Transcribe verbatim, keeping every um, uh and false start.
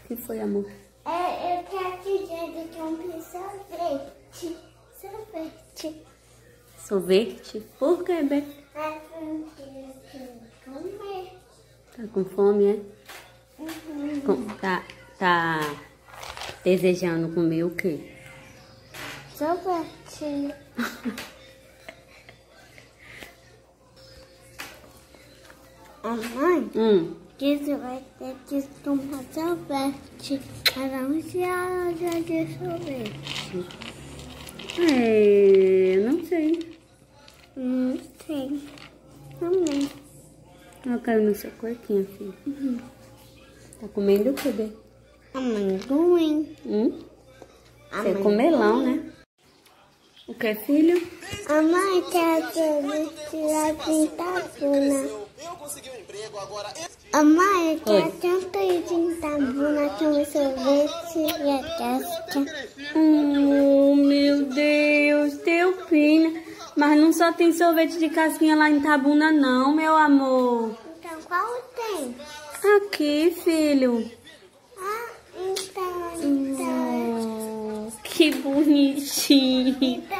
que foi, amor? É, eu quero dizer que eu fiz sorvete. Sorvete. Sorvete? Por quê, Bê? É porque eu quero comer. Tá com fome, é? Uhum. Com, tá, tá desejando comer o quê? Sorvete. A mãe Hum. disse que vai ter que tomar sorvete. Para onde ela já de sorvete? É, não sei. Não sei. Também. Ela caiu no seu corquinho, filho. Uhum. Tá comendo o quê, Bê? Amendoim. Hum? Você é Amendoim. com melão, né? O que, filho? A mãe quer sorvete da Tintabuna. Eu consegui um emprego agora. A mãe Oi. quer tanto ir Tintabuna comer sorvete e a casca. Oh, meu Deus, teu pina. Mas não só tem sorvete de casquinha lá em Itabuna, não, meu amor. Então qual tem? Aqui, filho. Ah, então, então, Oh, que bonitinho. então